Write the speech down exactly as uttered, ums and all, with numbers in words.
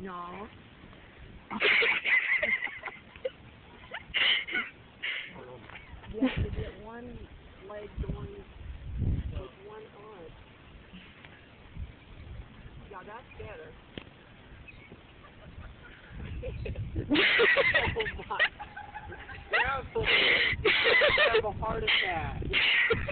No. You have to get one leg going with one arm. Yeah, that's better. Oh my. Careful. You have a heart attack.